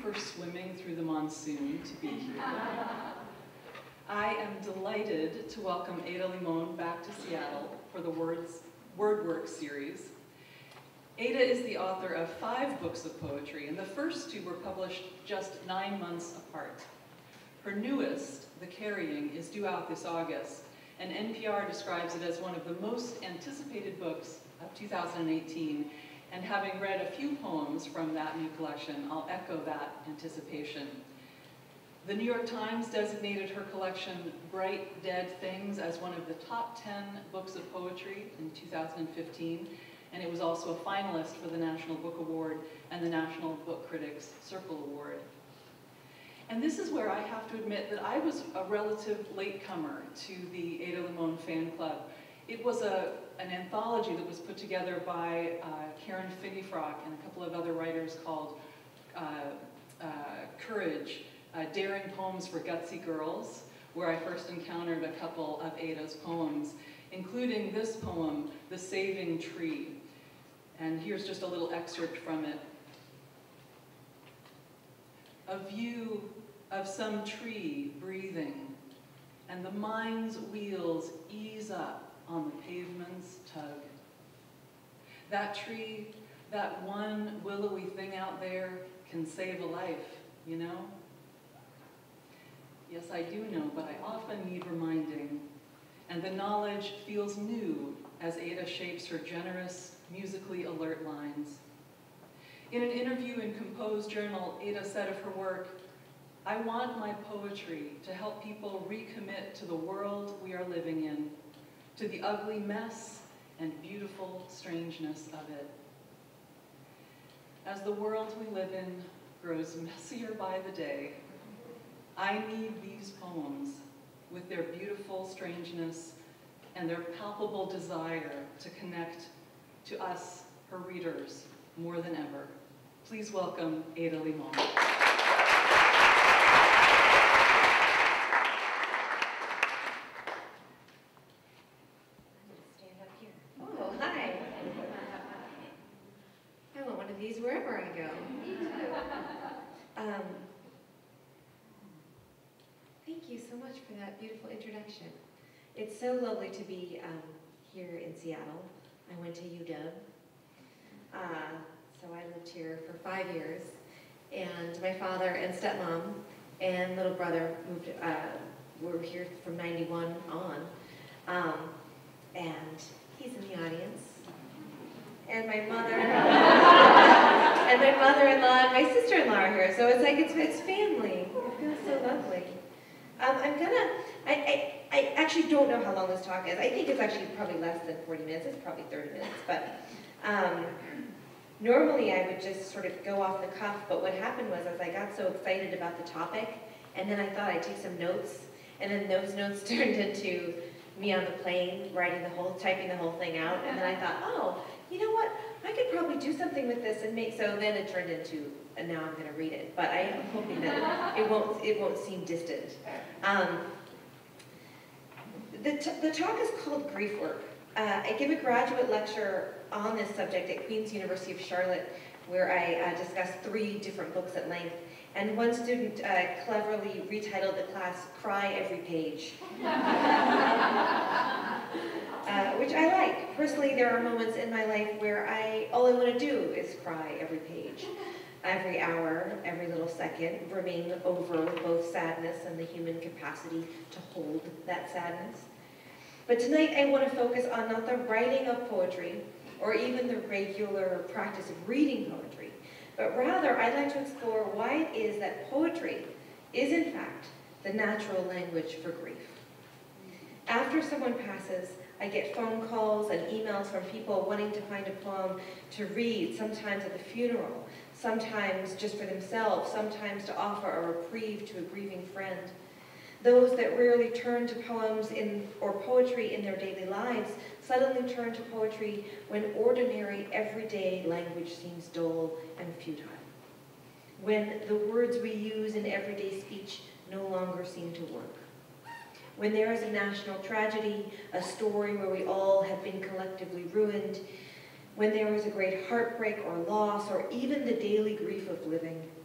for swimming through the monsoon to be here. I am delighted to welcome Ada Limon back to Seattle for the WordWorks series. Ada is the author of 5 books of poetry, and the first 2 were published just 9 months apart. Her newest, The Carrying, is due out this August, and NPR describes it as one of the most anticipated books of 2018, and having read a few poems from that new collection, I'll echo that anticipation. The New York Times designated her collection, Bright Dead Things, as one of the top 10 books of poetry in 2015, and it was also a finalist for the National Book Award and the National Book Critics Circle Award. And this is where I have to admit that I was a relative latecomer to the Ada Limon fan club. It was an anthology that was put together by Karen Finney-Frock and a couple of other writers called Courage, Daring Poems for Gutsy Girls, where I first encountered a couple of Ada's poems, including this poem, The Saving Tree. And here's just a little excerpt from it. A view of some tree breathing, and the mind's wheels ease up on the pavement's tug. That tree, that one willowy thing out there, can save a life, you know? Yes, I do know, but I often need reminding, and the knowledge feels new as Ada shapes her generous, musically alert lines. In an interview in Compose Journal, Ada said of her work, "I want my poetry to help people recommit to the world we are living in, to the ugly mess and beautiful strangeness of it. As the world we live in grows messier by the day, I need these poems with their beautiful strangeness and their palpable desire to connect to us, her readers, more than ever." Please welcome Ada Limon. These wherever I go. Thank you so much for that beautiful introduction. It's so lovely to be here in Seattle. I went to UW, so I lived here for 5 years, and my father and stepmom and little brother moved. Were here from '91 on, and he's in the audience. And my mother and my mother-in-law and my sister-in-law are here, so it's like it's family. It feels so lovely. I actually don't know how long this talk is. I think it's actually probably less than 40 minutes. It's probably 30 minutes, but normally I would just sort of go off the cuff, but what happened was I got so excited about the topic, and then I thought I'd take some notes, and then those notes turned into me on the plane, typing the whole thing out, and then I thought, oh, you know what? I could probably do something with this and so then it turned into, and now I'm going to read it. But I am hoping that it won't seem distant. The talk is called Grief Work. I give a graduate lecture on this subject at Queen's University of Charlotte, where I discuss 3 different books at length. And one student cleverly retitled the class, Cry Every Page. Which I like. Personally, there are moments in my life where all I want to do is cry every page. Every hour, every little second, brimming over both sadness and the human capacity to hold that sadness. But tonight I want to focus on not the writing of poetry, or even the regular practice of reading poetry, but rather I'd like to explore why it is that poetry is in fact the natural language for grief. After someone passes, I get phone calls and emails from people wanting to find a poem to read, sometimes at the funeral, sometimes just for themselves, sometimes to offer a reprieve to a grieving friend. Those that rarely turn to poems or poetry in their daily lives suddenly turn to poetry when ordinary, everyday language seems dull and futile. When the words we use in everyday speech no longer seem to work. When there is a national tragedy, a story where we all have been collectively ruined, when there is a great heartbreak or loss, or even the daily grief of living,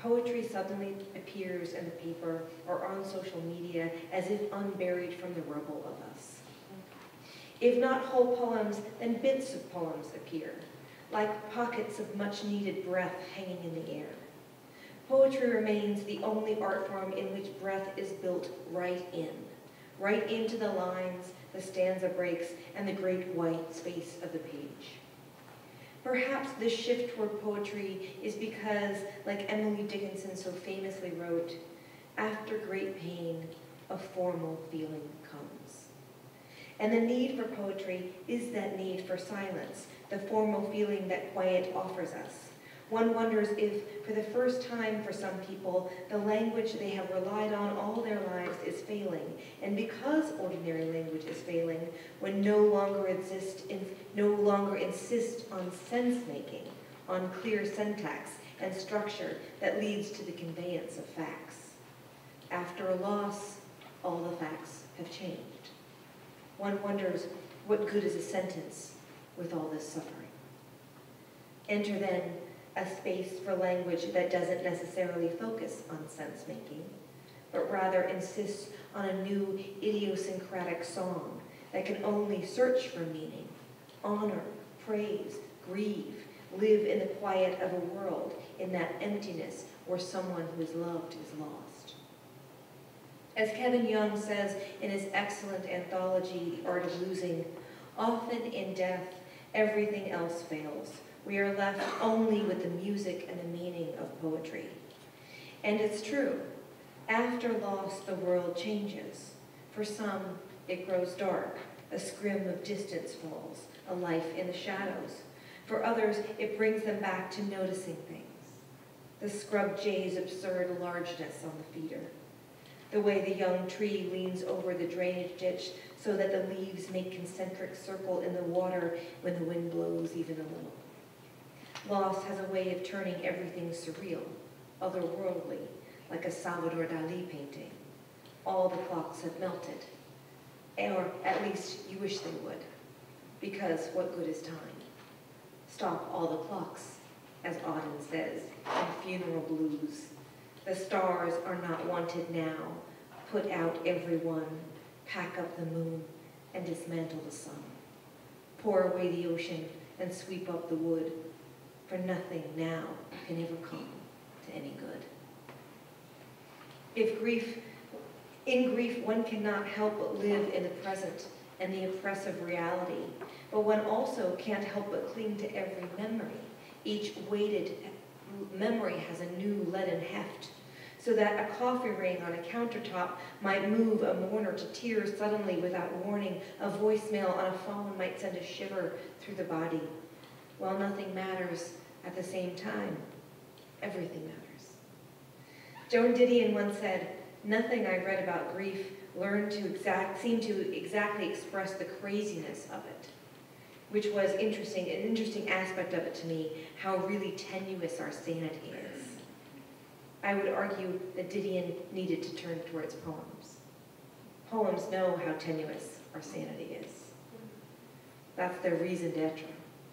Poetry suddenly appears in the paper or on social media as if unburied from the rubble of us. If not whole poems, then bits of poems appear, like pockets of much-needed breath hanging in the air. Poetry remains the only art form in which breath is built right into the lines, the stanza breaks, and the great white space of the page. Perhaps this shift toward poetry is because, like Emily Dickinson so famously wrote, after great pain, a formal feeling comes. And the need for poetry is that need for silence, the formal feeling that quiet offers us. One wonders if, for the first time for some people, the language they have relied on all their lives is failing. And because ordinary language is failing, when no longer insist on sense-making, on clear syntax and structure that leads to the conveyance of facts. After a loss, all the facts have changed. One wonders, what good is a sentence with all this suffering? Enter then a space for language that doesn't necessarily focus on sense-making, but rather insists on a new idiosyncratic song that can only search for meaning, honor, praise, grieve, live in the quiet of a world, in that emptiness where someone who is loved is lost. As Kevin Young says in his excellent anthology, The Art of Losing, often in death, everything else fails. We are left only with the music and the meaning of poetry. And it's true. After loss, the world changes. For some, it grows dark. A scrim of distance falls, a life in the shadows. For others, it brings them back to noticing things. The scrub jay's absurd largeness on the feeder. The way the young tree leans over the drainage ditch so that the leaves make concentric circle in the water when the wind blows even a little. Loss has a way of turning everything surreal, otherworldly, like a Salvador Dali painting. All the clocks have melted, or at least you wish they would, because what good is time? Stop all the clocks, as Auden says in Funeral Blues. The stars are not wanted now. Put out every one, pack up the moon, and dismantle the sun. Pour away the ocean and sweep up the wood, for nothing now can ever come to any good. In grief, one cannot help but live in the present and the oppressive reality, but one also can't help but cling to every memory. Each weighted memory has a new leaden heft, so that a coffee ring on a countertop might move a mourner to tears suddenly without warning. A voicemail on a phone might send a shiver through the body. While nothing matters at the same time, everything matters. Joan Didion once said, "Nothing I read about grief seemed to exactly express the craziness of it," which was interesting, an interesting aspect of it to me, how really tenuous our sanity is. I would argue that Didion needed to turn towards poems. Poems know how tenuous our sanity is. That's their raison d'etre.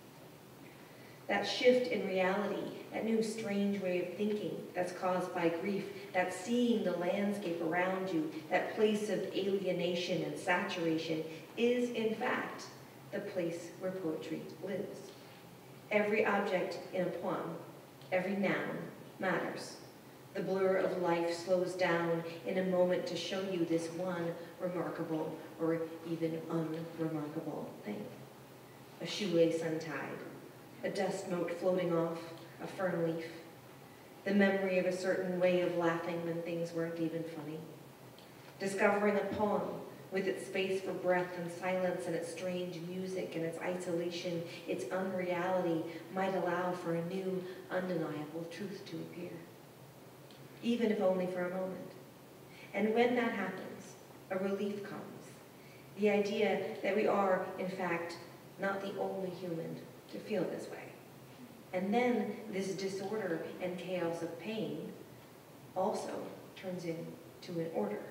That shift in reality, that new strange way of thinking that's caused by grief, that seeing the landscape around you, that place of alienation and saturation, is in fact the place where poetry lives. Every object in a poem, every noun, matters. The blur of life slows down in a moment to show you this one remarkable or even unremarkable thing. A shoelace untied, a dust mote floating off, a fern leaf, the memory of a certain way of laughing when things weren't even funny. Discovering a poem with its space for breath and silence and its strange music and its isolation, its unreality, might allow for a new, undeniable truth to appear, even if only for a moment. And when that happens, a relief comes. The idea that we are, in fact, not the only human to feel this way. And then this disorder and chaos of pain also turns into an order.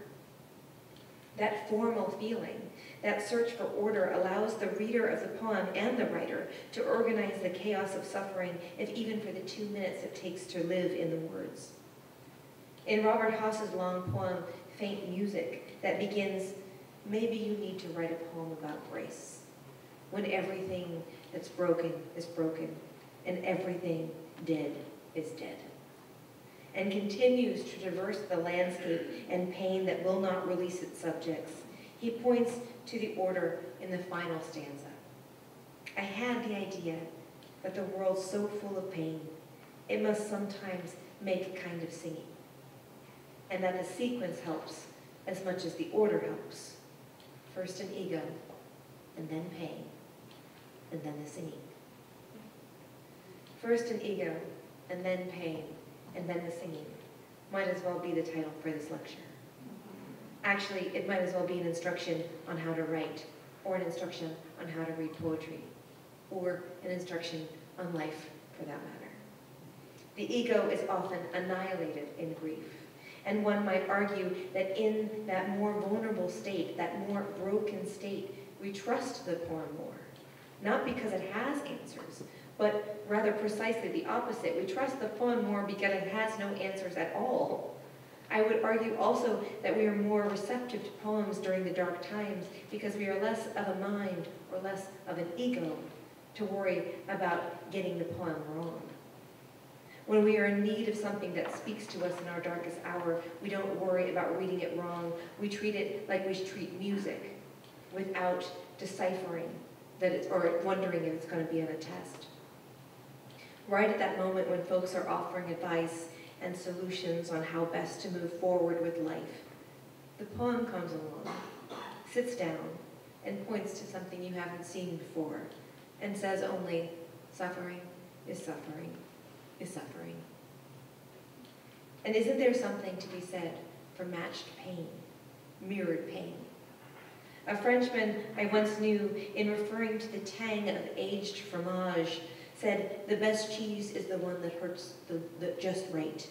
That formal feeling, that search for order, allows the reader of the poem and the writer to organize the chaos of suffering, if even for the 2 minutes it takes to live in the words. In Robert Haas's long poem, Faint Music, that begins, maybe you need to write a poem about grace, when everything that's broken is broken, and everything dead is dead, and continues to traverse the landscape and pain that will not release its subjects. He points to the order in the final stanza. I had the idea that the world's so full of pain, it must sometimes make a kind of singing, and that the sequence helps as much as the order helps. First an ego, and then pain, and then the singing. First an ego, and then pain, and then the singing might as well be the title for this lecture. Actually, it might as well be an instruction on how to write, or an instruction on how to read poetry, or an instruction on life, for that matter. The ego is often annihilated in grief, and one might argue that in that more vulnerable state, that more broken state, we trust the poem more. Not because it has answers, but rather precisely the opposite. We trust the poem more because it has no answers at all. I would argue also that we are more receptive to poems during the dark times because we are less of a mind or less of an ego to worry about getting the poem wrong. When we are in need of something that speaks to us in our darkest hour, we don't worry about reading it wrong. We treat it like we treat music, without deciphering that it's, or wondering if it's going to be on a test. Right at that moment when folks are offering advice and solutions on how best to move forward with life, the poem comes along, sits down, and points to something you haven't seen before, and says only, suffering is suffering is suffering. And isn't there something to be said for matched pain, mirrored pain? A Frenchman I once knew, in referring to the tang of aged fromage, said, the best cheese is the one that hurts the just right.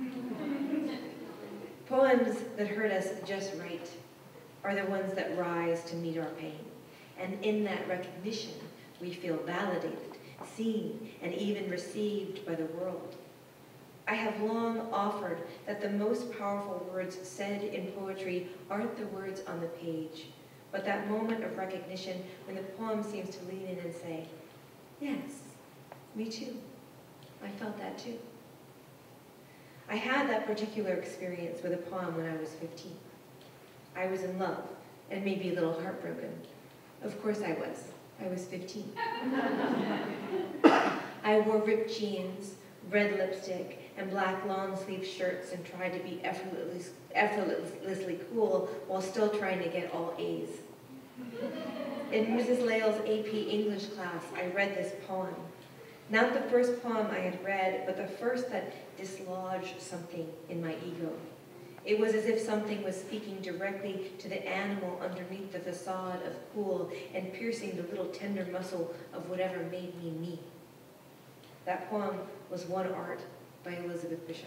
Poems that hurt us just right are the ones that rise to meet our pain. And in that recognition, we feel validated, seen, and even received by the world. I have long offered that the most powerful words said in poetry aren't the words on the page, but that moment of recognition when the poem seems to lean in and say, yes, me too. I felt that too. I had that particular experience with a poem when I was 15. I was in love, and maybe a little heartbroken. Of course I was. I was 15. I wore ripped jeans, red lipstick, and black long-sleeve shirts and tried to be effortlessly cool while still trying to get all A's. In Mrs. Lale's AP English class, I read this poem. Not the first poem I had read, but the first that dislodged something in my ego. It was as if something was speaking directly to the animal underneath the facade of cool and piercing the little tender muscle of whatever made me me. That poem was One Art by Elizabeth Bishop.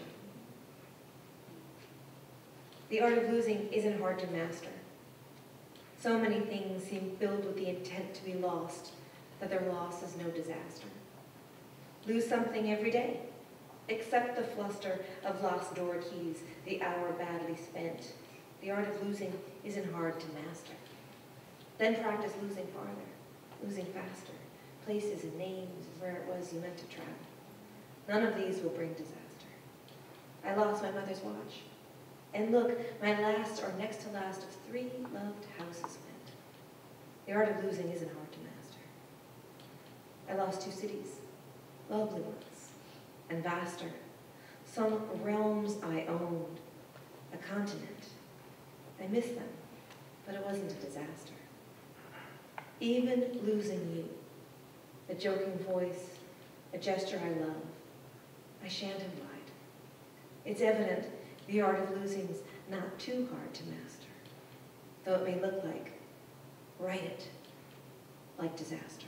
The art of losing isn't hard to master. So many things seem filled with the intent to be lost that their loss is no disaster. Lose something every day. Accept the fluster of lost door keys, the hour badly spent. The art of losing isn't hard to master. Then practice losing farther, losing faster, places and names where it was you meant to travel. None of these will bring disaster. I lost my mother's watch. And look, my last or next to last of 3 loved houses went. The art of losing isn't hard to master. I lost 2 cities, lovely ones, and vaster. Some realms I owned, a continent. I miss them, but it wasn't a disaster. Even losing you, a joking voice, a gesture I love, I shan't have lied. It's evident the art of losing's not too hard to master, though it may look like, write it, like disaster.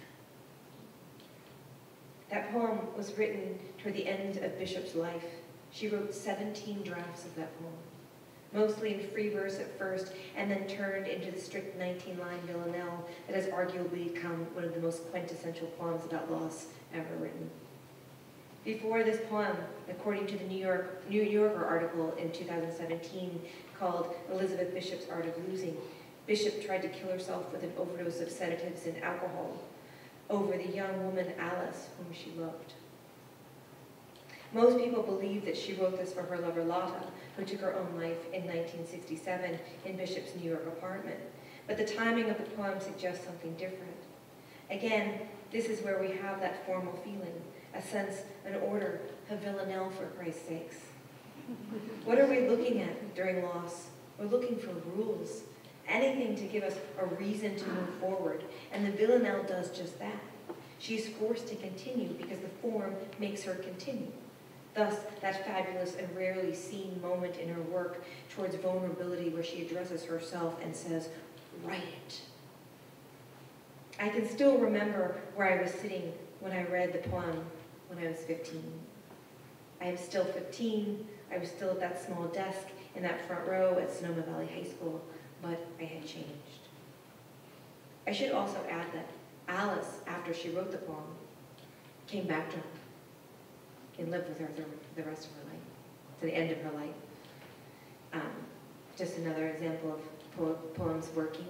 That poem was written toward the end of Bishop's life. She wrote 17 drafts of that poem, mostly in free verse at first, and then turned into the strict 19-line villanelle that has arguably become one of the most quintessential poems about loss ever written. Before this poem, according to the New Yorker article in 2017 called Elizabeth Bishop's Art of Losing, Bishop tried to kill herself with an overdose of sedatives and alcohol over the young woman Alice, whom she loved. Most people believe that she wrote this for her lover Lotta, who took her own life in 1967 in Bishop's New York apartment. But the timing of the poem suggests something different. Again, this is where we have that formal feeling, a sense, an order, a villanelle for Christ's sakes. What are we looking at during loss? We're looking for rules, anything to give us a reason to move forward, and the villanelle does just that. She's forced to continue because the form makes her continue. Thus, that fabulous and rarely seen moment in her work towards vulnerability where she addresses herself and says, "Write it." I can still remember where I was sitting when I read the poem when I was 15. I am still 15. I was still at that small desk in that front row at Sonoma Valley High School, but I had changed. I should also add that Alice, after she wrote the poem, came back to her and lived with her the rest of her life, to the end of her life. Just another example of poems working.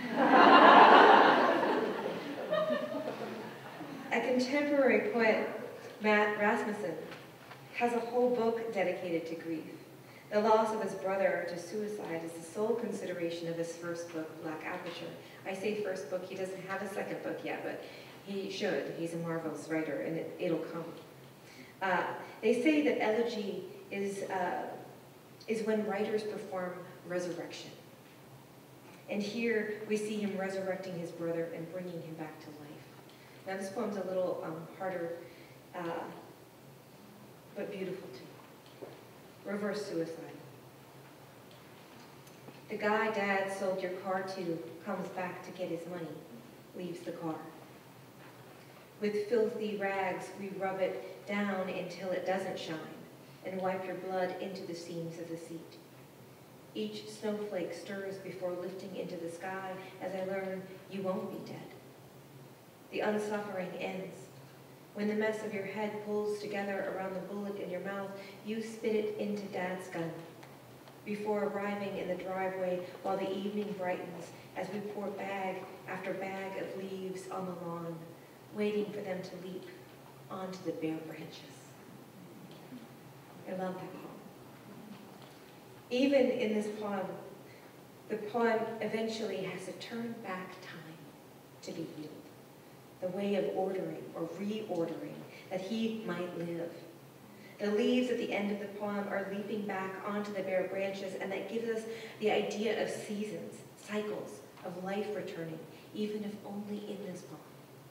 A contemporary poet, Matt Rasmussen, has a whole book dedicated to grief. The loss of his brother to suicide is the sole consideration of his first book, Black Aperture. I say first book, he doesn't have a second book yet, but he should. He's a marvelous writer, and it'll come. They say that elegy is when writers perform resurrection. And here we see him resurrecting his brother and bringing him back to life. Now this poem's a little harder, but beautiful too. Reverse suicide. The guy Dad sold your car to comes back to get his money, leaves the car. With filthy rags, we rub it down until it doesn't shine, and wipe your blood into the seams of the seat. Each snowflake stirs before lifting into the sky as I learn you won't be dead. The unsuffering ends. When the mess of your head pulls together around the bullet in your mouth, you spit it into Dad's gun. Before arriving in the driveway while the evening brightens as we pour bag after bag of leaves on the lawn, waiting for them to leap onto the bare branches. I love that poem. Even in this poem, the poem eventually has to turn back time to be healed. The way of ordering or reordering that he might live. The leaves at the end of the poem are leaping back onto the bare branches, and that gives us the idea of seasons, cycles, of life returning, even if only in this poem.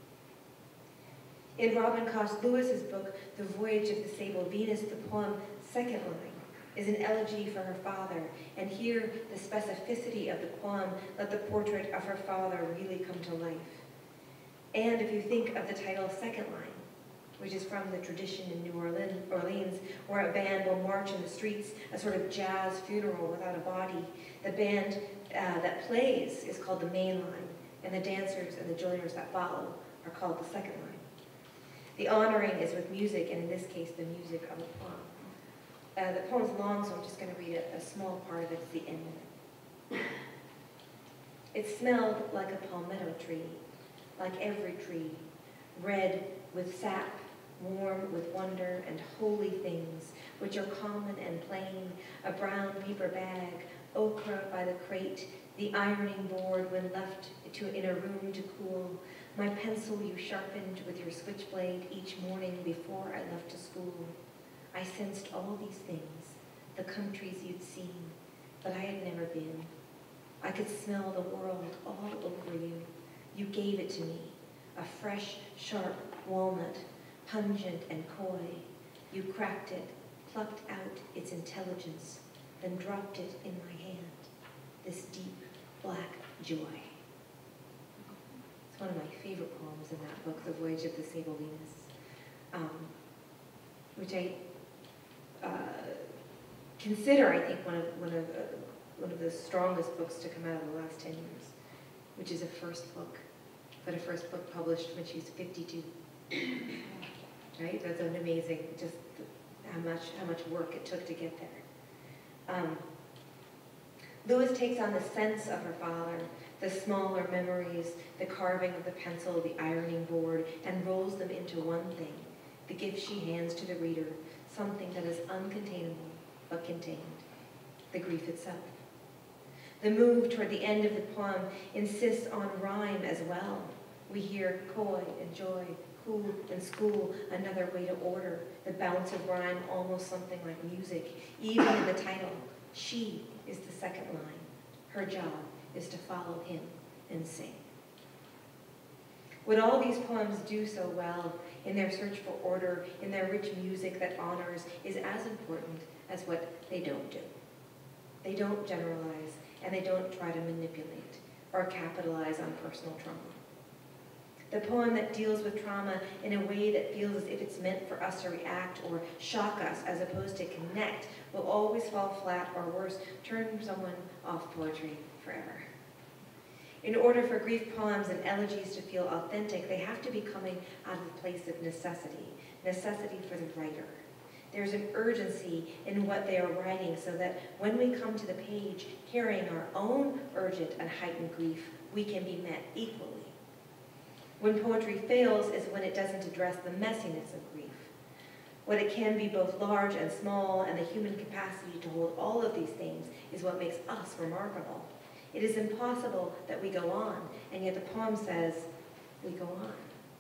In Robin Cost Lewis's book, The Voyage of the Sable Venus, the poem second line is an elegy for her father, and here the specificity of the poem let the portrait of her father really come to life. And if you think of the title second line, which is from the tradition in New Orleans, where a band will march in the streets, a sort of jazz funeral without a body, the band that plays is called the main line, and the dancers and the joiners that follow are called the second line. The honoring is with music, and in this case, the music of the poem. The poem's long, so I'm just going to read a small part of it at the end of it. It smelled like a palmetto tree, like every tree, red with sap, warm with wonder and holy things, which are common and plain, a brown paper bag, okra by the crate, the ironing board when left in a room to cool, my pencil you sharpened with your switchblade each morning before I left to school. I sensed all these things, the countries you'd seen, but I had never been. I could smell the world all over you. You gave it to me, a fresh, sharp walnut, pungent and coy. You cracked it, plucked out its intelligence, then dropped it in my hand, this deep, black joy. It's one of my favorite poems in that book, The Voyage of the Sable Venus, which I consider, I think, one of the strongest books to come out of the last 10 years, which is a first book, but a first book published when she was 52. right? That's an amazing, just how much work it took to get there. Lois takes on the sense of her father, the smaller memories, the carving of the pencil, the ironing board, and rolls them into one thing, the gift she hands to the reader, something that is uncontainable but contained, the grief itself. The move toward the end of the poem insists on rhyme as well. We hear coy and joy, cool and school, another way to order, the bounce of rhyme, almost something like music. Even in the title, she is the second line. Her job is to follow him and sing. What all these poems do so well in their search for order, in their rich music that honors, is as important as what they don't do. They don't generalize, and they don't try to manipulate or capitalize on personal trauma. The poem that deals with trauma in a way that feels as if it's meant for us to react or shock us as opposed to connect will always fall flat, or worse, turn someone off poetry forever. In order for grief poems and elegies to feel authentic, they have to be coming out of a place of necessity for the writer. There's an urgency in what they are writing so that when we come to the page carrying our own urgent and heightened grief, we can be met equally. When poetry fails is when it doesn't address the messiness of grief. What it can be both large and small, and the human capacity to hold all of these things is what makes us remarkable. It is impossible that we go on, and yet the poem says, we go on.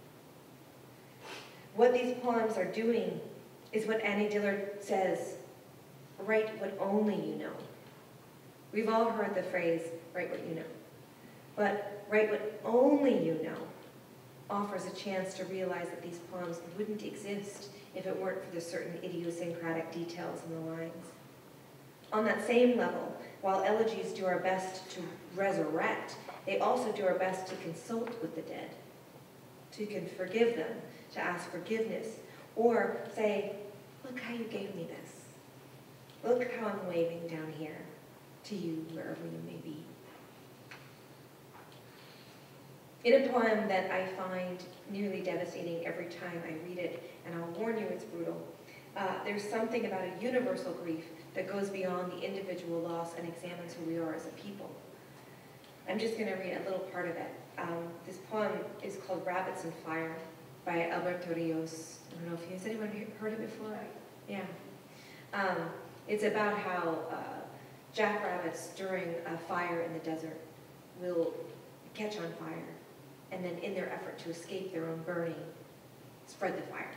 What these poems are doing is what Annie Dillard says, write what only you know. We've all heard the phrase, write what you know. But write what only you know offers a chance to realize that these poems wouldn't exist if it weren't for the certain idiosyncratic details in the lines. On that same level, while elegies do our best to resurrect, they also do our best to consult with the dead, to forgive them, to ask forgiveness, or say, look how you gave me this. Look how I'm waving down here to you, wherever you may be. In a poem that I find nearly devastating every time I read it, and I'll warn you it's brutal, there's something about a universal grief that goes beyond the individual loss and examines who we are as a people. I'm just going to read a little part of it. This poem is called Rabbits and Fire by Alberto Rios. I don't know if has anyone heard it before? Yeah. It's about how jackrabbits during a fire in the desert will catch on fire, and then in their effort to escape their own burning, spread the fire.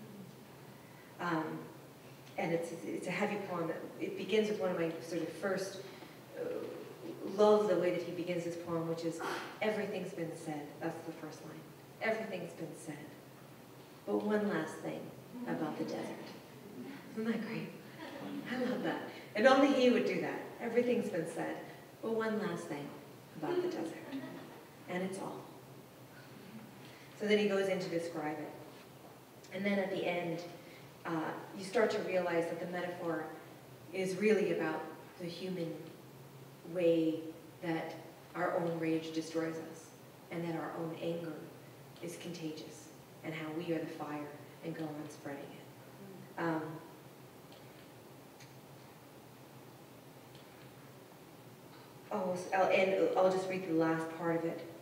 And it's a heavy poem. It begins with one of my sort of first, love the way that he begins this poem, which is, everything's been said. That's the first line. Everything's been said. But one last thing about the desert. Isn't that great? I love that. And only he would do that. Everything's been said. But one last thing about the desert. And it's all. So then he goes in to describe it. And then at the end, you start to realize that the metaphor is really about the human way that our own rage destroys us, and that our own anger is contagious, and how we are the fire and go on spreading it. I'll just read the last part of it.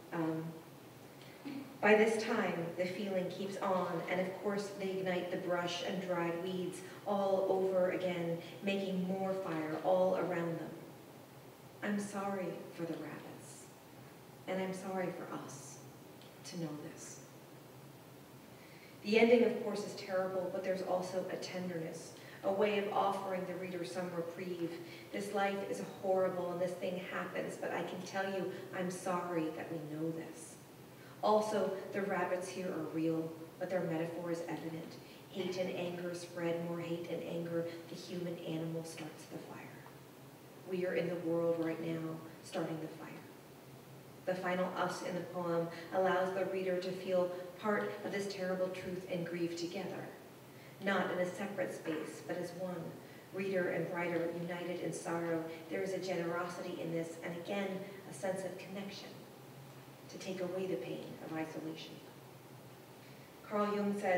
By this time, the feeling keeps on, and of course they ignite the brush and dried weeds all over again, making more fire all around them. I'm sorry for the rabbits, and I'm sorry for us to know this. The ending, of course, is terrible, but there's also a tenderness, a way of offering the reader some reprieve. This life is horrible, and this thing happens, but I can tell you I'm sorry that we know this. Also, the rabbits here are real, but their metaphor is evident. Hate and anger spread, more hate and anger. The human animal starts the fire. We are in the world right now, starting the fire. The final us in the poem allows the reader to feel part of this terrible truth and grief together, not in a separate space, but as one. Reader and writer united in sorrow. There is a generosity in this, and again, a sense of connection, to take away the pain of isolation. Carl Jung said,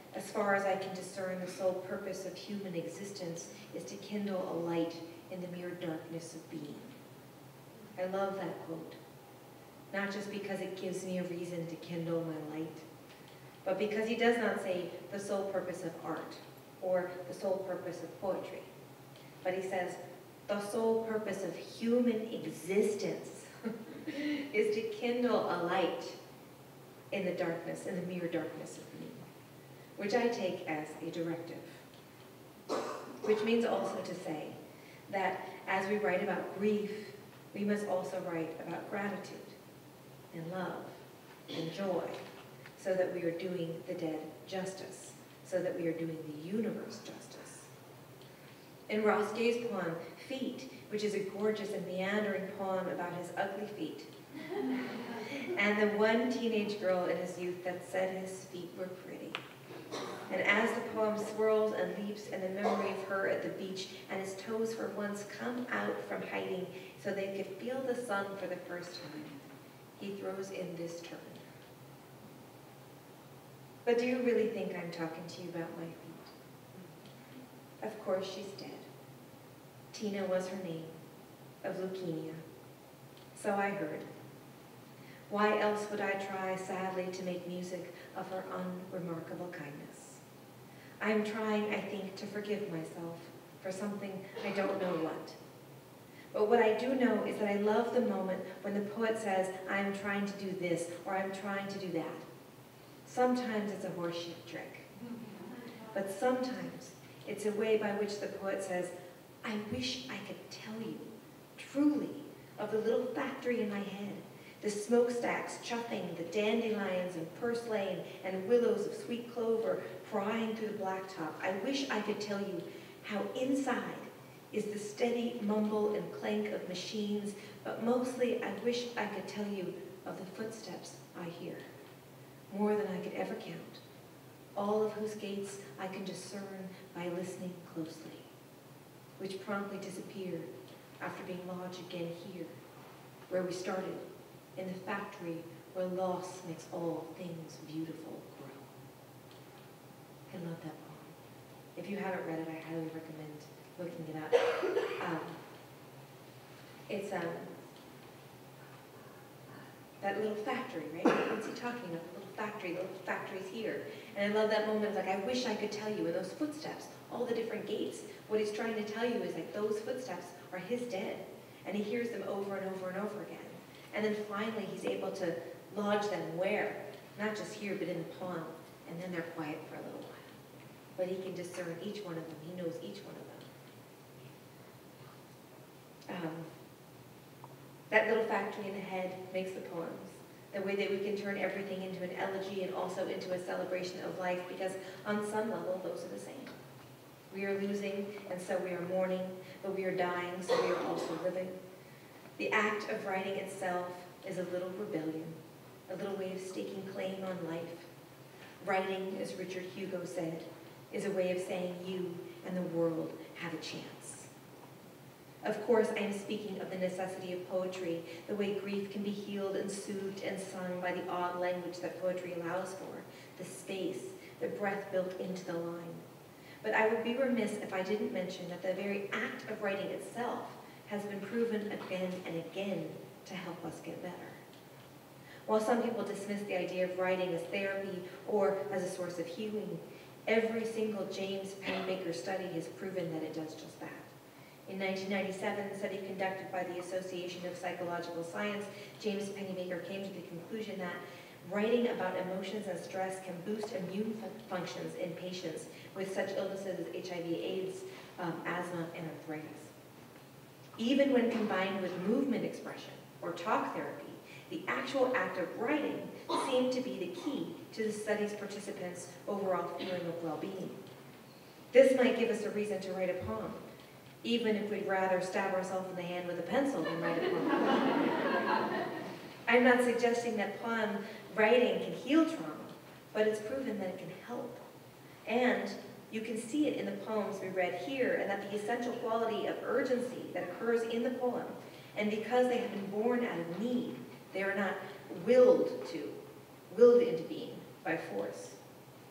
As far as I can discern, the sole purpose of human existence is to kindle a light in the mere darkness of being. I love that quote, not just because it gives me a reason to kindle my light, but because he does not say the sole purpose of art or the sole purpose of poetry, but he says the sole purpose of human existence is to kindle a light in the darkness, in the mere darkness of being, which I take as a directive, which means also to say that as we write about grief, we must also write about gratitude and love and joy, so that we are doing the dead justice, so that we are doing the universe justice. In Ross Gay's poem, Feet, which is a gorgeous and meandering poem about his ugly feet, and the one teenage girl in his youth that said his feet were pretty. And as the poem swirls and leaps in the memory of her at the beach, and his toes for once come out from hiding so they could feel the sun for the first time, he throws in this turn. But do you really think I'm talking to you about my feet? Of course she's dead. Tina was her name, of leukemia. So I heard. Why else would I try sadly to make music of her unremarkable kindness? I'm trying, I think, to forgive myself for something I don't know what. But what I do know is that I love the moment when the poet says, I'm trying to do this, or I'm trying to do that. Sometimes it's a horseshit trick. But sometimes it's a way by which the poet says, I wish I could tell you, truly, of the little factory in my head, the smokestacks chuffing, the dandelions and purslane and willows of sweet clover prying through the blacktop. I wish I could tell you how inside is the steady mumble and clank of machines, but mostly I wish I could tell you of the footsteps I hear, more than I could ever count, all of whose gates I can discern by listening closely, which promptly disappear after being lodged again here, where we started, in the factory where loss makes all things beautiful grow. I love that poem. If you haven't read it, I highly recommend looking it up. It's that little factory, right? What's he talking about? The little factory's here. And I love that moment. It's like, I wish I could tell you in those footsteps, all the different gates. What he's trying to tell you is like those footsteps are his dead. And he hears them over and over and over again. And then finally he's able to lodge them where? Not just here, but in the pond. And then they're quiet for a little while. But he can discern each one of them. He knows each one of them. That little factory in the head makes the poems. The way that we can turn everything into an elegy and also into a celebration of life, because on some level, those are the same. We are losing, and so we are mourning, but we are dying, so we are also living. The act of writing itself is a little rebellion, a little way of staking claim on life. Writing, as Richard Hugo said, is a way of saying you and the world have a chance. Of course, I am speaking of the necessity of poetry, the way grief can be healed and soothed and sung by the odd language that poetry allows for, the space, the breath built into the line. But I would be remiss if I didn't mention that the very act of writing itself has been proven again and again to help us get better. While some people dismiss the idea of writing as therapy or as a source of healing, every single James Pennebaker study has proven that it does just that. In 1997, a study conducted by the Association of Psychological Science, James Pennebaker came to the conclusion that writing about emotions and stress can boost immune functions in patients with such illnesses as HIV/AIDS, asthma, and arthritis. Even when combined with movement expression or talk therapy, the actual act of writing seemed to be the key to the study's participants' overall feeling of well-being. This might give us a reason to write a poem, even if we'd rather stab ourselves in the hand with a pencil than write a poem. I'm not suggesting that poem writing can heal trauma, but it's proven that it can help. And you can see it in the poems we read here, and that the essential quality of urgency that occurs in the poem, and because they have been born out of need, they are not willed into being by force.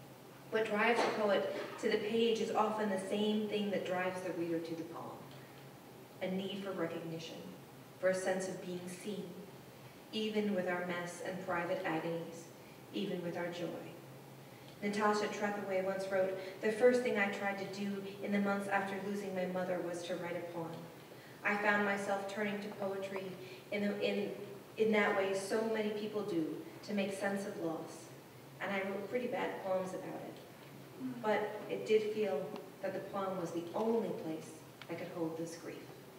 What drives the poet to the page is often the same thing that drives the reader to the poem. A need for recognition, for a sense of being seen, even with our mess and private agonies, even with our joy. Natasha Trethewey once wrote, "The first thing I tried to do in the months after losing my mother was to write a poem. I found myself turning to poetry in that way so many people do, to make sense of loss. And I wrote pretty bad poems about it. But it did feel that the poem was the only place I could hold this grief."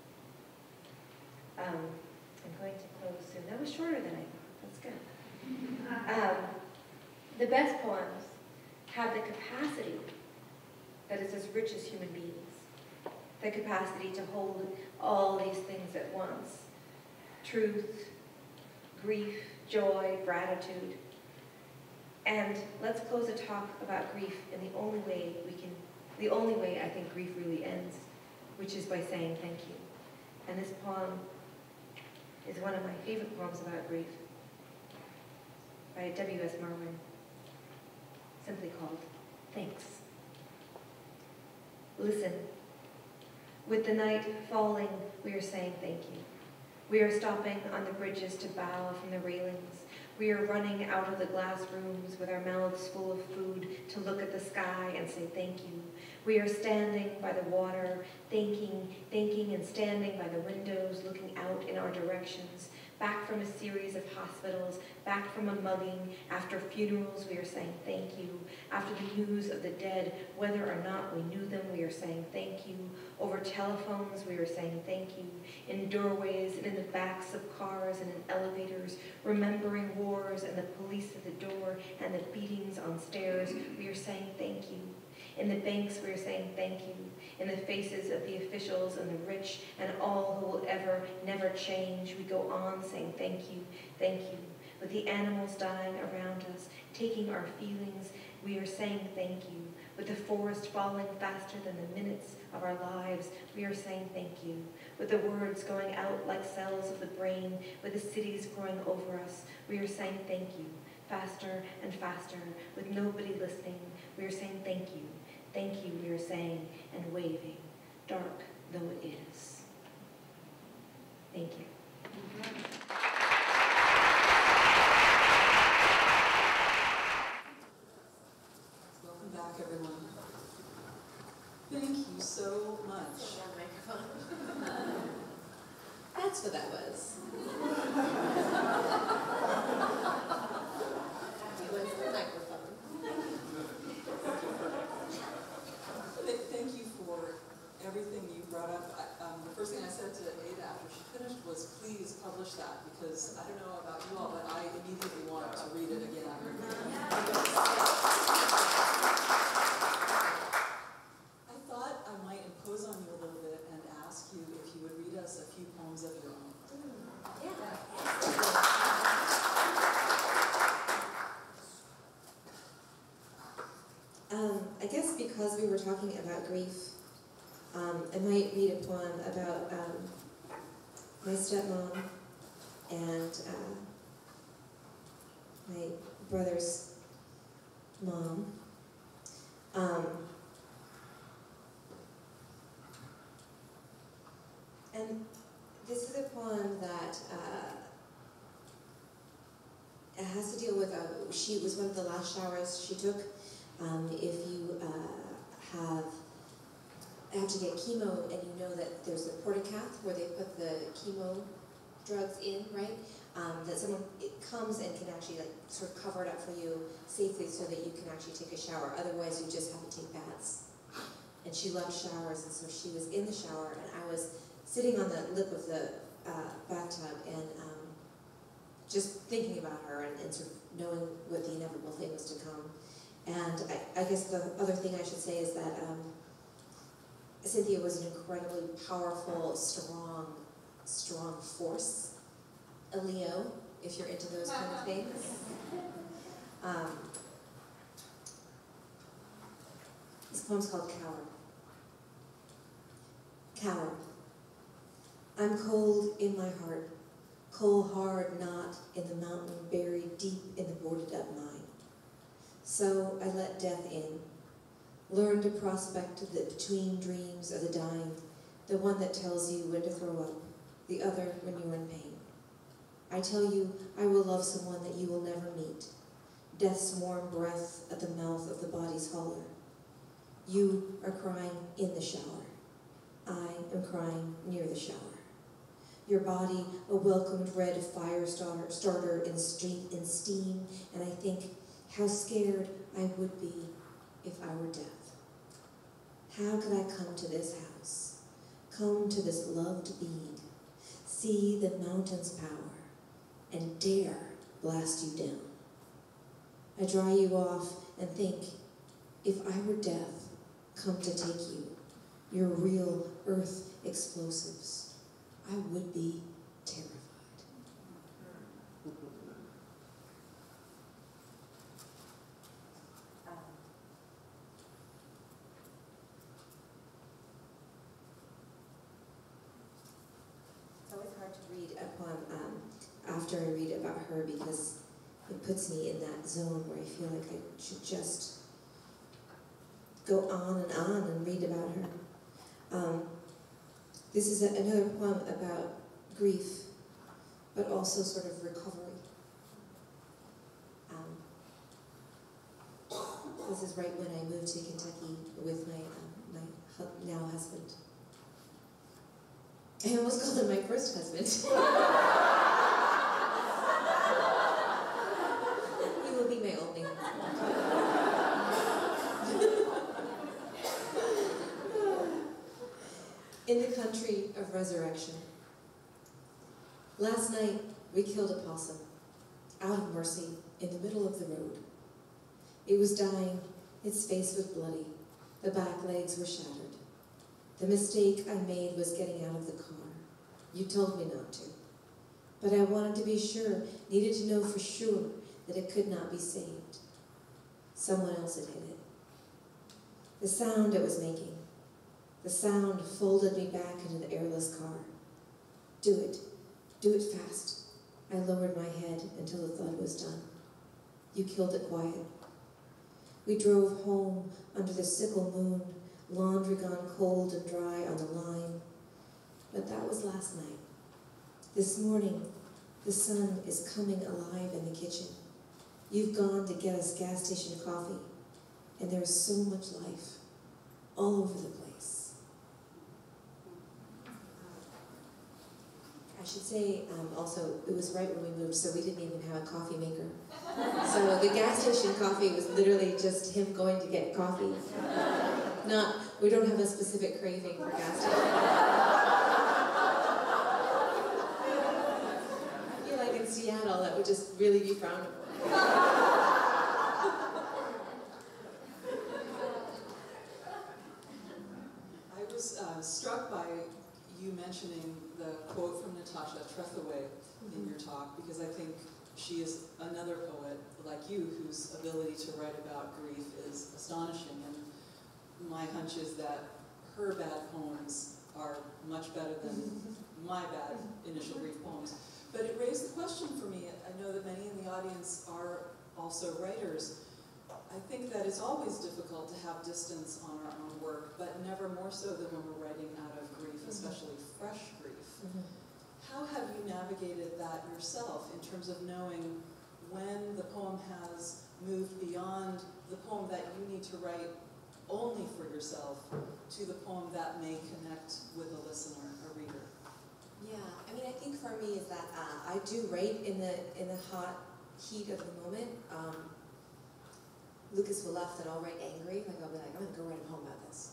I'm going to close soon. That was shorter than I thought. That's good. The best poems have the capacity that is as rich as human beings. The capacity to hold all these things at once. Truth, grief, joy, gratitude. And let's close a talk about grief in the only way I think grief really ends, which is by saying thank you. And this poem is one of my favorite poems about grief, by W.S. Merwin, simply called Thanks. Listen. With the night falling, we are saying thank you. We are stopping on the bridges to bow from the railings. We are running out of the glass rooms with our mouths full of food to look at the sky and say thank you. We are standing by the water, thinking, and standing by the windows, looking out in our directions. Back from a series of hospitals, back from a mugging, after funerals, we are saying thank you. After the news of the dead, whether or not we knew them, we are saying thank you. Over telephones, we are saying thank you. In doorways and in the backs of cars and in elevators, remembering wars and the police at the door and the beatings on stairs, we are saying thank you. In the banks, we are saying thank you. In the faces of the officials and the rich and all who will never change, we go on saying thank you, thank you. With the animals dying around us, taking our feelings, we are saying thank you. With the forest falling faster than the minutes of our lives, we are saying thank you. With the words going out like cells of the brain, with the cities growing over us, we are saying thank you. Faster and faster, with nobody listening, we are saying thank you. Thank you, we are saying, and waving, dark though it is. Thank you. Welcome back, everyone. Thank you so much. That's what that was. It was the microphone. Thank you for everything you brought up. The first thing I said to Ada after she finished was, please publish that, because I don't know about you all, but I immediately want to read it again. I thought I might impose on you a little bit and ask you if you would read us a few poems of your own. I guess because we were talking about grief, I might read a poem about my stepmom and my brother's mom. And this is a poem that it has to deal with, she was one of the last showers she took. If you have to get chemo and you know that there's a portacath where they put the chemo drugs in, right? That someone comes and can actually like sort of cover it up for you safely so that you can actually take a shower. Otherwise, you just have to take baths. And she loved showers, and so she was in the shower, and I was sitting on the lip of the bathtub and just thinking about her and sort of knowing what the inevitable thing was to come. And I guess the other thing I should say is that Cynthia was an incredibly powerful, strong force. A Leo, if you're into those kind of things. This poem's called Coward. Coward. I'm cold in my heart, cold hard knot in the mountain buried deep in the boarded up mine. So I let death in, learned to prospect the between dreams of the dying, the one that tells you when to throw up, the other when you're in pain. I tell you, I will love someone that you will never meet, death's warm breath at the mouth of the body's holler. You are crying in the shower. I am crying near the shower. Your body a welcomed red fire starter in steam, and I think how scared I would be if I were death. How could I come to this house, come to this loved being, see the mountain's power, and dare blast you down? I dry you off and think, if I were death, come to take you, your real earth explosives, I would be terrified. It's always hard to read a poem after I read about her because it puts me in that zone where I feel like I should just go on and read about her. This is another poem about grief, but also sort of recovery. This is right when I moved to Kentucky with my now husband. I almost called him my first husband. He will be my only husband. In the country of resurrection. Last night, we killed a possum, out of mercy, in the middle of the road. It was dying, its face was bloody, the back legs were shattered. The mistake I made was getting out of the car. You told me not to. But I wanted to be sure, needed to know for sure that it could not be saved. Someone else had hit it. The sound it was making, the sound folded me back into the airless car. Do it fast. I lowered my head until the thud was done. You killed it quiet. We drove home under the sickle moon, laundry gone cold and dry on the line. But that was last night. This morning, the sun is coming alive in the kitchen. You've gone to get us gas station coffee, and there's so much life all over the place. I should say also, it was right when we moved, so we didn't even have a coffee maker. So the gas station coffee was literally just him going to get coffee. We don't have a specific craving for gas station. I feel like in Seattle, that would just really be frowned upon. I was struck by you mentioning the quote from Natasha Trethewey in your talk, because I think she is another poet like you whose ability to write about grief is astonishing. And my hunch is that her bad poems are much better than my bad initial grief poems. But it raised the question for me, I know that many in the audience are also writers. I think that it's always difficult to have distance on our own work, but never more so than when we're writing out of grief, especially fresh grief. How have you navigated that yourself in terms of knowing when the poem has moved beyond the poem that you need to write only for yourself to the poem that may connect with a listener, a reader? Yeah, I mean, I think for me is that I do write in the hot heat of the moment. Lucas will laugh that I'll write angry. Like I'll be like, I'm gonna go write a poem about this.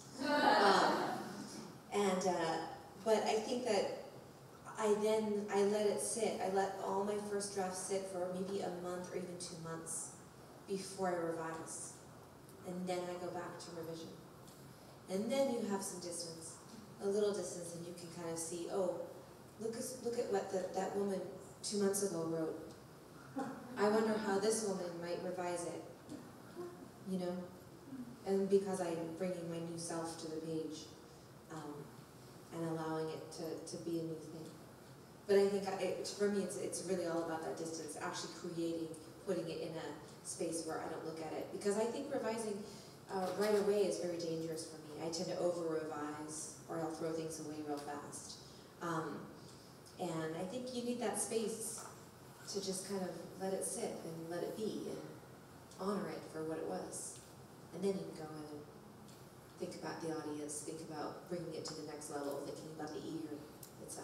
But I think that I let it sit. I let all my first drafts sit for maybe a month or even 2 months before I revise. And then I go back to revision. And then you have some distance, a little distance, and you can kind of see, oh, look at what that woman 2 months ago wrote. I wonder how this woman might revise it, you know? And because I'm bringing my new self to the page and allowing it to be a new thing. But I think for me, it's really all about that distance, actually creating, putting it in a space where I don't look at it, because I think revising right away is very dangerous for me. I tend to over-revise, or I'll throw things away real fast. And I think you need that space to just kind of let it sit and let it be and honor it for what it was. And then you can go in and think about the audience, think about bringing it to the next level, thinking about the ear, etc.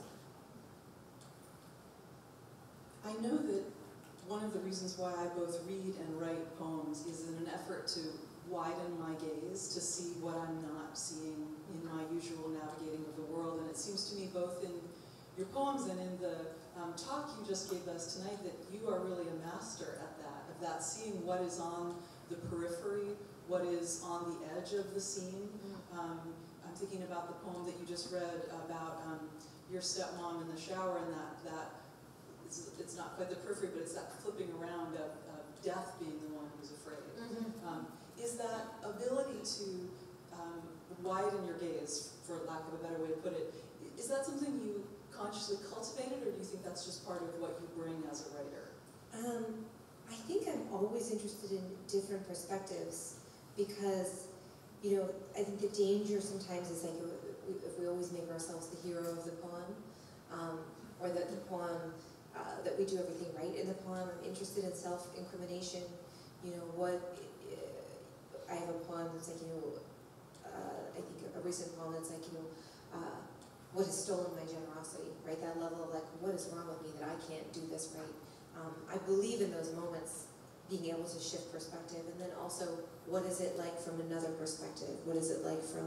I know that one of the reasons why I both read and write poems is in an effort to widen my gaze to see what I'm not seeing in my usual navigating of the world. And it seems to me both in your poems and in the talk you just gave us tonight that you are really a master at that, of that seeing what is on the periphery, what is on the edge of the scene. I'm thinking about the poem that you just read about your stepmom in the shower, and that it's not quite the periphery, but it's that flipping around of death being the one who's afraid. Is that ability to widen your gaze, for lack of a better way to put it, is that something you consciously cultivated, or do you think that's just part of what you bring as a writer? I think I'm always interested in different perspectives, because, you know, I think the danger sometimes is like if we always make ourselves the hero of the poem, or that the poem, that we do everything right in the poem. I'm interested in self-incrimination. You know, I have a poem that's like, you know, I think a recent poem that's like, you know, what has stolen my generosity, right? That level of like, what is wrong with me that I can't do this right? I believe in those moments, being able to shift perspective, and then also, what is it like from another perspective? What is it like from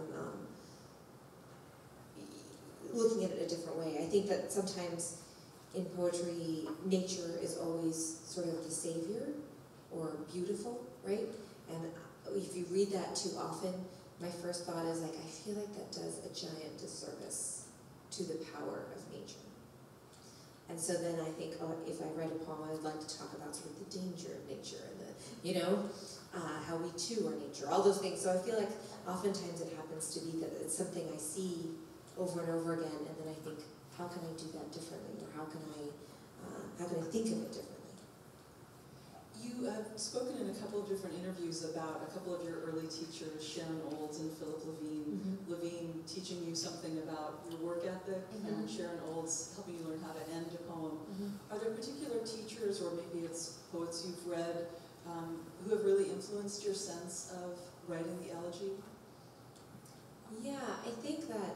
looking at it a different way? I think that sometimes in poetry, nature is always sort of the savior or beautiful, right? And if you read that too often, my first thought is like, I feel like that does a giant disservice to the power of nature. And so then I think, oh, if I write a poem, I would like to talk about sort of the danger of nature and the, you know, how we too are nature, all those things. So I feel like oftentimes it happens to be that it's something I see over and over again, and then I think, how can I do that differently, or how can I think of it differently? You have spoken in a couple of different interviews about a couple of your early teachers, Sharon Olds and Philip Levine. Levine teaching you something about your work ethic, and Sharon Olds helping you learn how to end a poem. Are there particular teachers, or maybe it's poets you've read, who have really influenced your sense of writing the elegy? Yeah, I think that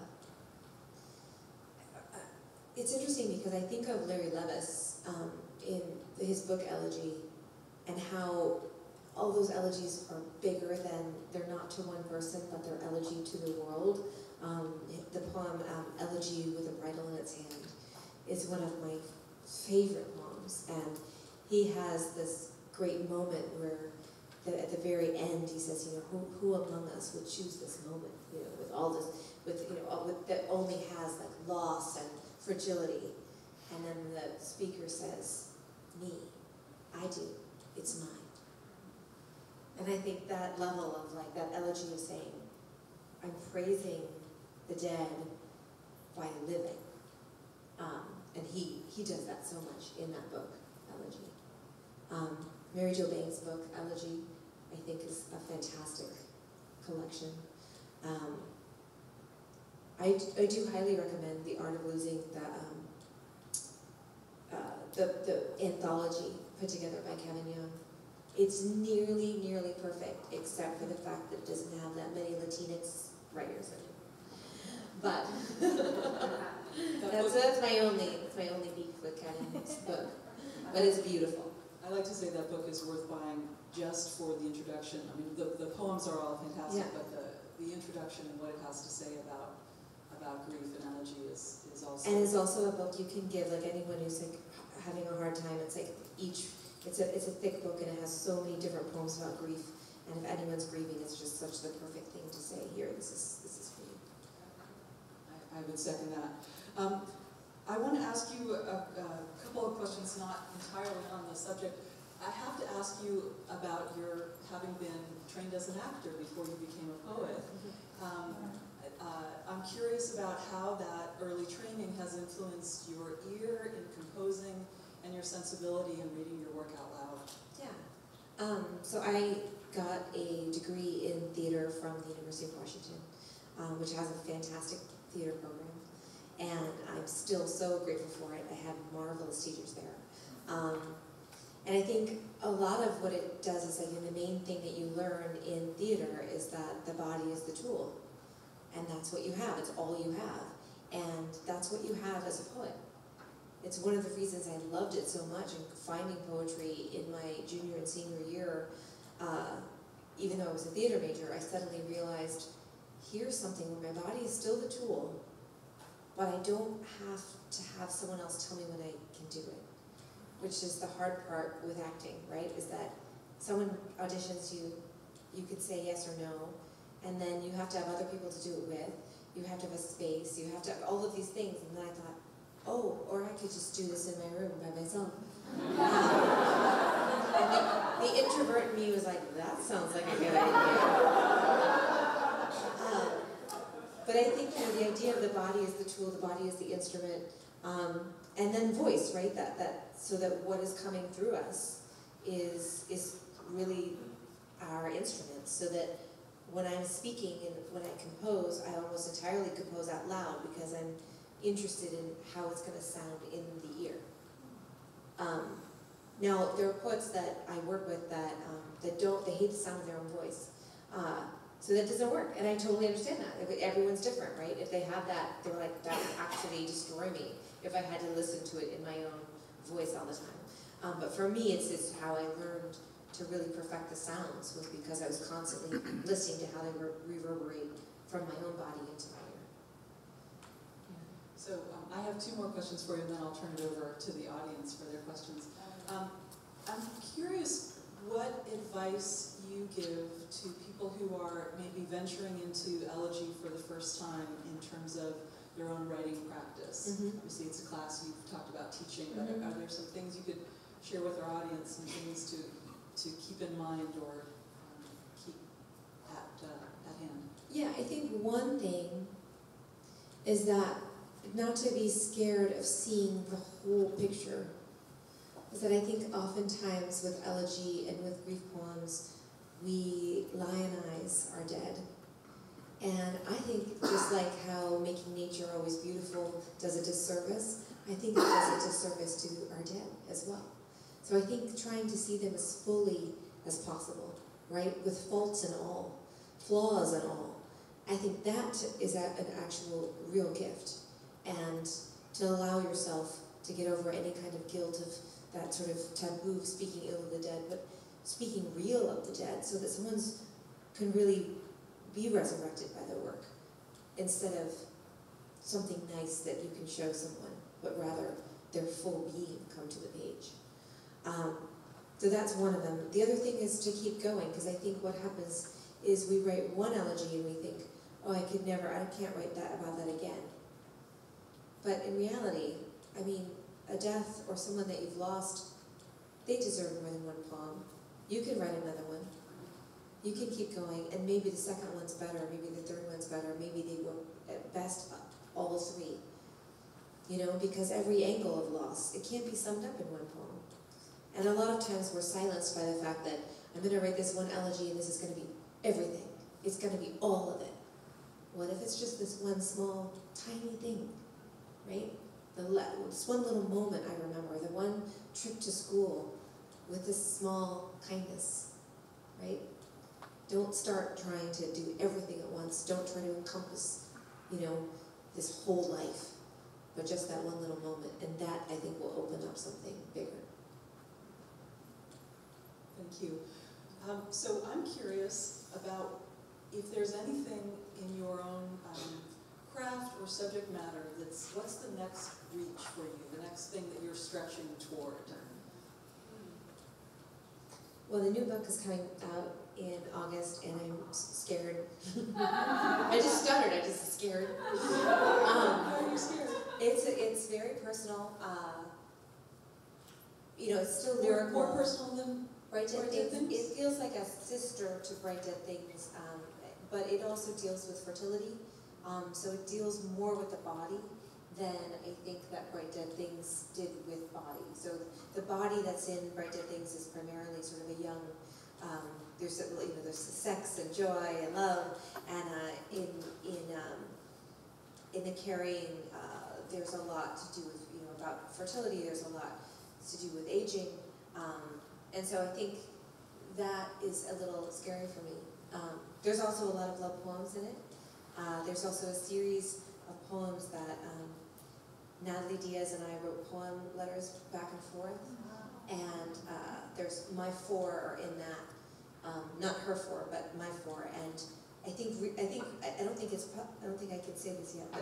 it's interesting because I think of Larry Levis in his book Elegy, and how all those elegies are bigger than, they're not to one person, but they're elegy to the world. The poem Elegy with a Bridle in Its Hand is one of my favorite poems, and he has this great moment where at the very end he says, you know, who among us would choose this moment, you know, with all this, with, you know, that only has like loss and fragility. And then the speaker says, me, I do, it's mine. And I think that level of like, that elegy of saying, I'm praising the dead by living. And he does that so much in that book, Elegy. Mary Jo Banks' book, Elegy, I think is a fantastic collection. I do highly recommend The Art of Losing, the anthology put together by Kevin Young. It's nearly perfect, except for the fact that it doesn't have that many Latinx writers in it. But that's my only beef with Kevin's book. But it's beautiful. I like to say that book is worth buying just for the introduction. I mean, the poems are all fantastic, Yeah. but the introduction and what it has to say about grief and elegy is also. And it's also a book you can give like anyone who's like having a hard time. It's like it's a thick book, and it has so many different poems about grief. And if anyone's grieving, it's just such the perfect thing to say. Here, this is for you. I would second that. I want to ask you a couple of questions, not entirely on the subject. I have to ask you about your having been trained as an actor before you became a poet. I'm curious about how that early training has influenced your ear in composing and your sensibility in reading your work out loud. Yeah. So I got a degree in theater from the University of Washington, which has a fantastic theater program. And I'm still so grateful for it. I had marvelous teachers there. And I think a lot of what it does is like the main thing that you learn in theater is that the body is the tool. And that's what you have, it's all you have. And that's what you have as a poet. It's one of the reasons I loved it so much, and finding poetry in my junior and senior year, even though I was a theater major, I suddenly realized, here's something where my body is still the tool, but I don't have to have someone else tell me when I can do it, which is the hard part with acting, right? Is that someone auditions you, you could say yes or no, and then you have to have other people to do it with, you have to have a space, you have to have all of these things, and then I thought, oh, or I could just do this in my room by myself. And the introvert in me was like, that sounds like a good idea. But I think the idea of the body is the tool, the body is the instrument, and then voice, right? So that what is coming through us is really our instrument. So that when I'm speaking and when I compose, I almost entirely compose out loud because I'm interested in how it's going to sound in the ear. Now, there are poets that I work with that they hate the sound of their own voice. So that doesn't work, and I totally understand that. Everyone's different, right? If they have that, they're like, that would actually destroy me if I had to listen to it in my own voice all the time. But for me, it's how I learned to really perfect the sounds, was because I was constantly listening to how they reverberate from my own body into my ear. So I have two more questions for you, and then I'll turn it over to the audience for their questions. I'm curious what advice you give to people who are maybe venturing into elegy for the first time in terms of their own writing practice. Mm-hmm. Obviously, it's a class you've talked about teaching, but are there some things you could share with our audience, and things to keep in mind or keep at hand? Yeah, I think one thing is that not to be scared of seeing the whole picture. Is that I think oftentimes with elegy and with grief poems, we lionize our dead. And I think just like how making nature always beautiful does a disservice, I think it does a disservice to our dead as well. So I think trying to see them as fully as possible, right, with faults and all, flaws and all, I think that is an actual real gift. And to allow yourself to get over any kind of guilt of that sort of taboo of speaking ill of the dead, but speaking real of the dead, so that someone can really be resurrected by their work, instead of something nice that you can show someone, but rather their full being come to the page. So that's one of them. The other thing is to keep going, because I think what happens is we write one elegy and we think, oh, I can't write about that again. But in reality, I mean, a death or someone that you've lost, they deserve more than one poem. You can write another one. You can keep going, and maybe the second one's better, maybe the third one's better, maybe they were at best all three. You know, because every angle of loss, it can't be summed up in one poem. And a lot of times we're silenced by the fact that I'm going to write this one elegy and this is going to be everything. It's going to be all of it. What if it's just this one small, tiny thing, right? This one little moment I remember, the one trip to school with this small kindness, right? Don't start trying to do everything at once. Don't try to encompass, this whole life, but just that one little moment. And that, I think, will open up something bigger. Thank you. So I'm curious about if there's anything in your own craft or subject matter what's the next reach for you, the next thing that you're stretching toward? Well, the new book is coming out in August, and I'm scared. I just stuttered, I just scared. Why are you scared? It's very personal. It's still lyrical. More personal than Bright Dead Bright Dead Things. Things? It feels like a sister to Bright Dead Things, but it also deals with fertility. So it deals more with the body than I think that Bright Dead Things did with body. So the body that's in Bright Dead Things is primarily sort of a young there's there's sex and joy and love, and in the carrying, there's a lot to do with about fertility. There's a lot to do with aging, and so I think that is a little scary for me. There's also a lot of love poems in it. There's also a series of poems that Natalie Diaz and I wrote poem letters back and forth, and there's my 4 are in that. Not her 4, but my 4, and I don't think I can say this yet, but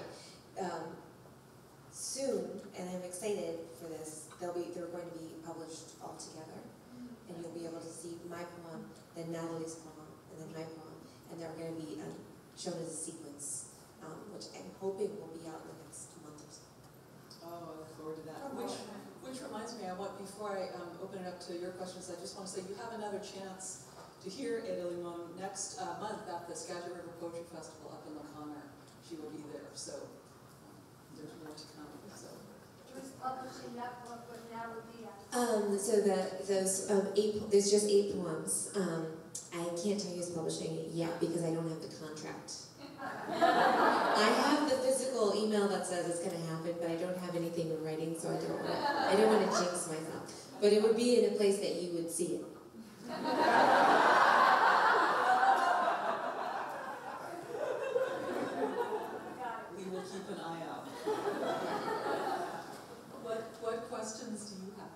soon, and I'm excited for this. They're going to be published all together, and you'll be able to see my poem, then Natalie's poem, and then my poem, and they're going to be shown as a sequence, which I'm hoping will be out in the next month or so. Oh, I look forward to that. Which reminds me, before I open it up to your questions, I just want to say you have another chance to hear Ada Limon next month at the Skagit River Poetry Festival up in La Conner. She will be there, so there's more to come. So. Who's publishing that book with Natalie Diaz? So there's just 8 poems. I can't tell you who's publishing it yet because I don't have the contract. I have the physical email that says it's going to happen, but I don't have anything in writing, so I don't want to jinx myself. But it would be in a place that you would see it. We will keep an eye out. What questions do you have?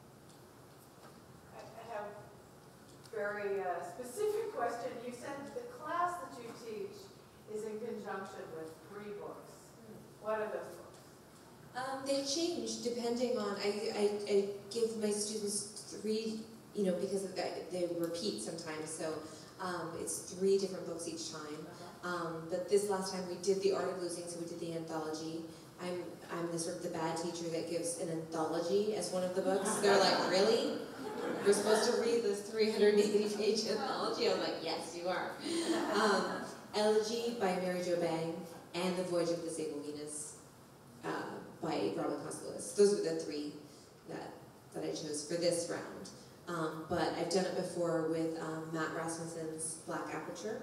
I have a very specific question. You said the class that you teach is in conjunction with 3 books. What are those books? They change depending on, I give my students 3, because they repeat sometimes, so it's 3 different books each time. But this last time we did the Art of Losing, so we did the anthology. I'm the sort of the bad teacher that gives an anthology as one of the books. They're like, really? You're supposed to read this 380-page anthology? I'm like, yes, you are. Elegy by Mary Jo Bang, and The Voyage of the Sable Venus by Robin Koss-Lewis. Those were the 3 that I chose for this round. But I've done it before with Matt Rasmussen's Black Aperture,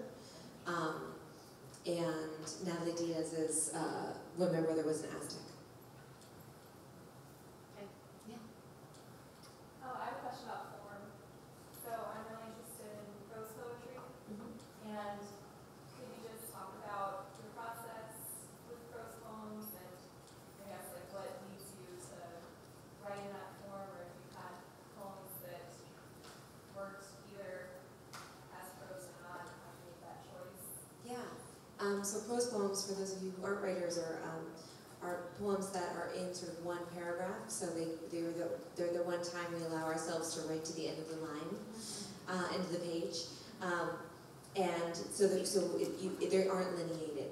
and Natalie Diaz's When My Brother Was an Aztec. Oh, I have a question about form. So I'm really interested in prose poetry, and could you just talk about your process with prose poems, and I guess like what leads you to write in that form, or if you've had poems that worked either as prose or not, how you made that choice? Yeah. So prose poems, for those of you who aren't writers, are poems that are in sort of one paragraph. So they're the one time we allow ourselves to write to the end of the line, end of the page, and so they aren't lineated.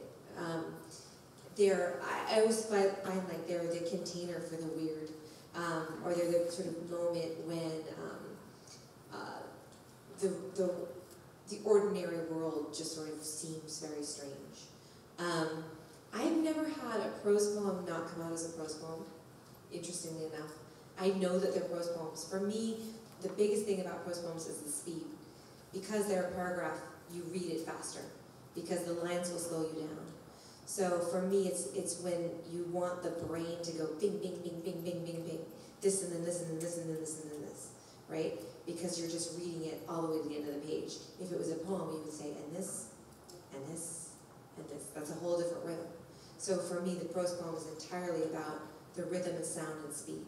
I always find like they're the container for the weird, or they're the sort of moment when the ordinary world just sort of seems very strange. I've never had a prose poem not come out as a prose poem, interestingly enough. I know that they're prose poems. For me, the biggest thing about prose poems is the speed. Because they're a paragraph, you read it faster, because the lines will slow you down. So for me, it's when you want the brain to go bing, bing, bing, bing, bing, bing, bing, this and then this and then this and then this and then this, right? Because you're just reading it all the way to the end of the page. If it was a poem, you would say, and this, and this, and this. That's a whole different rhythm. So for me, the prose poem is entirely about the rhythm and sound and speed.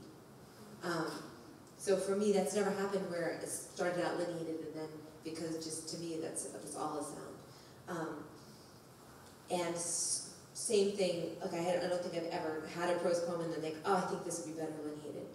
So for me, that's never happened where it started out lineated and then, because just to me, that's all a sound. And same thing, like I don't think I've ever had a prose poem and then think, oh, I think this would be better lineated.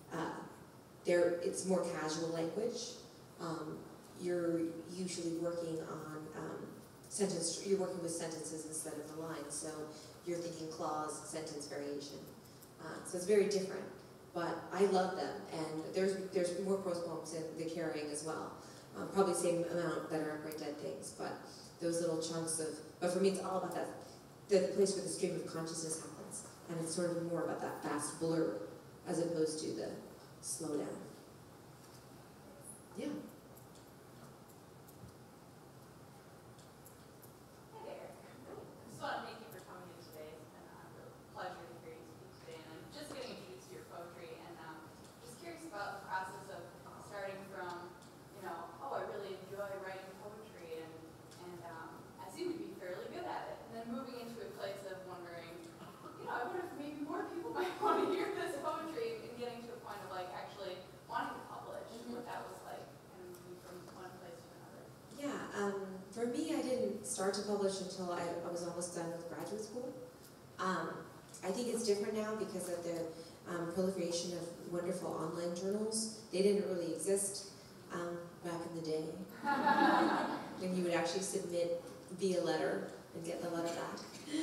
It's more casual language. You're usually working on you're working with sentences instead of the lines, so you're thinking clause, sentence variation. So it's very different, but I love them, and there's more prose poems in the carrying as well. Probably the same amount that are Upright Dead Things, but those little chunks but for me it's all about that, the place where the stream of consciousness happens, and it's sort of more about that fast blur as opposed to the slow down. Yeah. start to publish until I was almost done with graduate school. I think it's different now because of the proliferation of wonderful online journals. They didn't really exist back in the day, when you would actually submit via letter and get the letter back.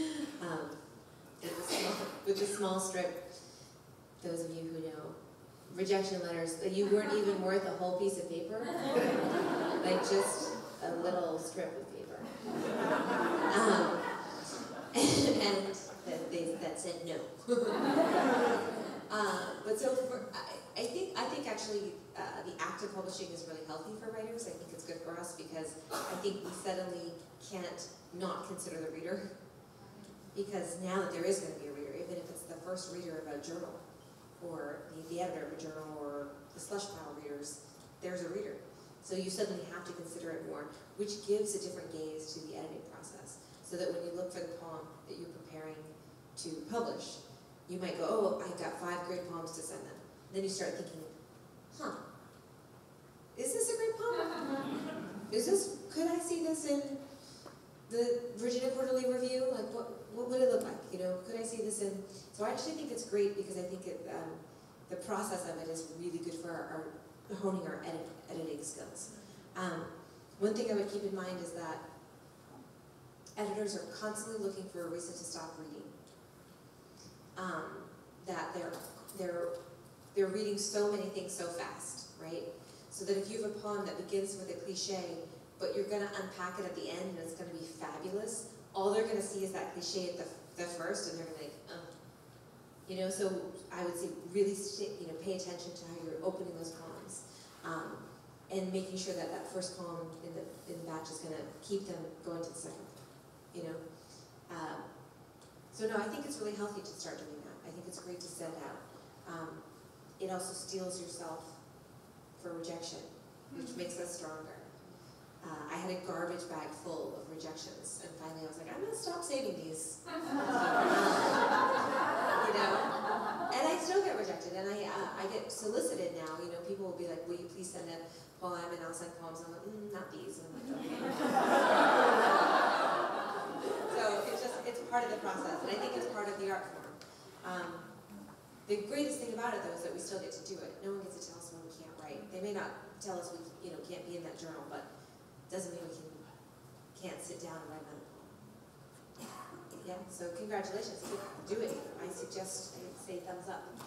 With a small strip, those of you who know, rejection letters, you weren't even worth a whole piece of paper, like just a little strip of paper. And that said no. But so I think actually the act of publishing is really healthy for writers. I think it's good for us because I think we suddenly can't not consider the reader. Because now that there is going to be a reader, even if it's the first reader of a journal, or the editor of a journal, or the slush pile readers, there's a reader. So you suddenly have to consider it more, which gives a different gaze to the editing process. So that when you look for the poem that you're preparing to publish, you might go, oh, I've got 5 great poems to send them. Then you start thinking, is this a great poem? Could I see this in the Virginia Quarterly Review? Like, what would it look like? You know, could I see this in? So I actually think it's great because I think the process of it is really good for our honing our editing skills. One thing I would keep in mind is that editors are constantly looking for a reason to stop reading. That they're reading so many things so fast, right? So that if you have a poem that begins with a cliche, but you're going to unpack it at the end and it's going to be fabulous, all they're going to see is that cliche at the first, and they're going to think, you know. So I would say really, pay attention to how you're opening those poems, and making sure that that first poem in the batch is going to keep them going to the second, you know. So no, I think it's really healthy to start doing that. I think it's great to send out. It also steels yourself for rejection, which makes us stronger. I had a garbage bag full of rejections, and finally I was like, I'm going to stop saving these. You know? And I still get rejected, and I get solicited now. You know, people will be like, will you please send a poem, and I'll send poems, and I'm like, not these. And I'm like, okay. So it's part of the process, and I think it's part of the art form. The greatest thing about it, though, is that we still get to do it. No one gets to tell us when we can't write. They may not tell us we can't be in that journal, but doesn't mean we can't sit down and write another poem. Yeah, so congratulations, do it. I suggest I say thumbs up. I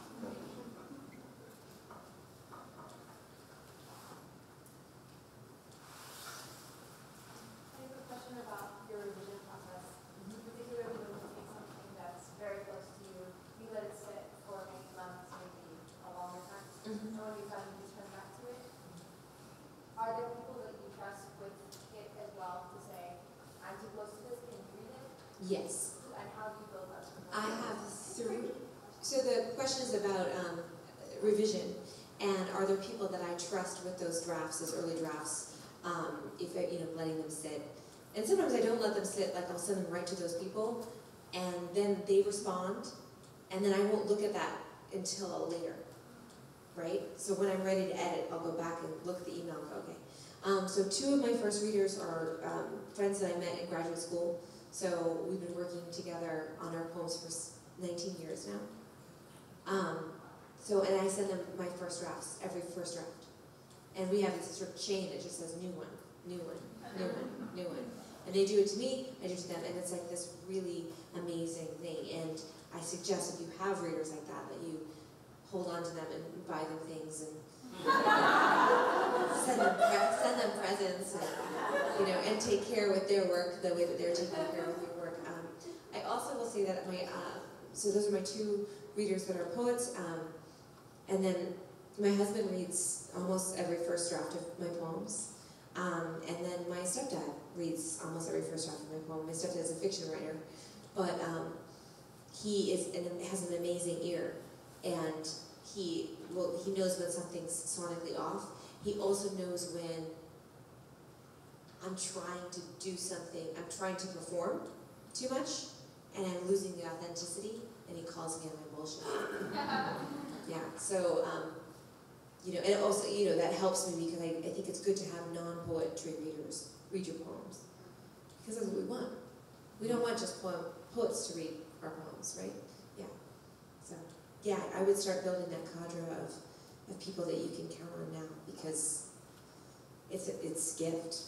have a question about your revision process. Particularly when you take something that's very close to you, you let it sit for many months, maybe a longer time, and when you finally return back to it, are there people that you trust with it as well to say, I'm too close to this, can you read it? Yes. And how do you build up? I have 3. So the question is about revision, and are there people that I trust with those drafts, those early drafts, if letting them sit. And sometimes I don't let them sit, like I'll send them right to those people, and then they respond, and then I won't look at that until later, right? So when I'm ready to edit, I'll go back and look at the email and go, okay. So 2 of my first readers are friends that I met in graduate school. So we've been working together on our poems for 19 years now. And I send them my first drafts, every first draft. And we have this sort of chain that just says new one, new one, new one, new one. And they do it to me, I do it to them, and it's like this really amazing thing. And I suggest if you have readers like that you hold on to them and buy them things and send them presents, and, and take care with their work the way that they're taking care of your work. I also will say that so those are my 2 readers that are poets, and then my husband reads almost every first draft of my poems, and then my stepdad reads almost every first draft of my poem. My stepdad is a fiction writer, but he has an amazing ear, and he knows when something's sonically off. He also knows when I'm trying to do something, I'm trying to perform too much, and I'm losing the authenticity, and he calls me on my bullshit. Yeah, so, and also, that helps me because I think it's good to have non-poetry readers read your poems. because that's what we want. We don't want just poets to read our poems, right? Yeah. So, yeah, I would start building that cadre of people that you can count on now, because it's a gift.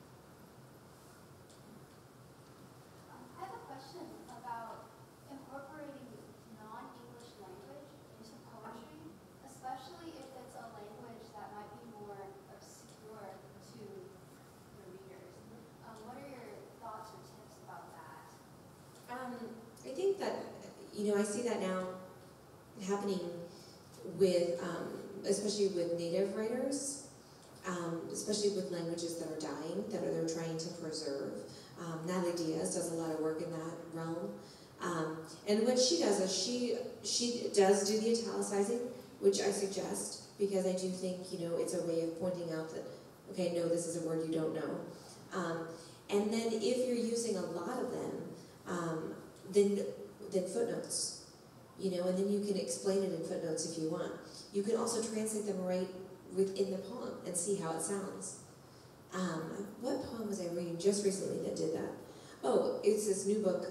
I have a question about incorporating non-English language into poetry, especially if it's a language that might be more obscure to the readers. What are your thoughts or tips about that? I think that, I see that now happening with, especially with native writers, especially with languages that are dying, that they're trying to preserve. Natalie Diaz does a lot of work in that realm. And what she does is she does do the italicizing, which I suggest, because I do think, it's a way of pointing out that, okay, no, this is a word you don't know. And then if you're using a lot of them, then footnotes, and then you can explain it in footnotes if you want. You can also translate them right within the poem and see how it sounds. What poem was I reading just recently that did that? Oh, it's this new book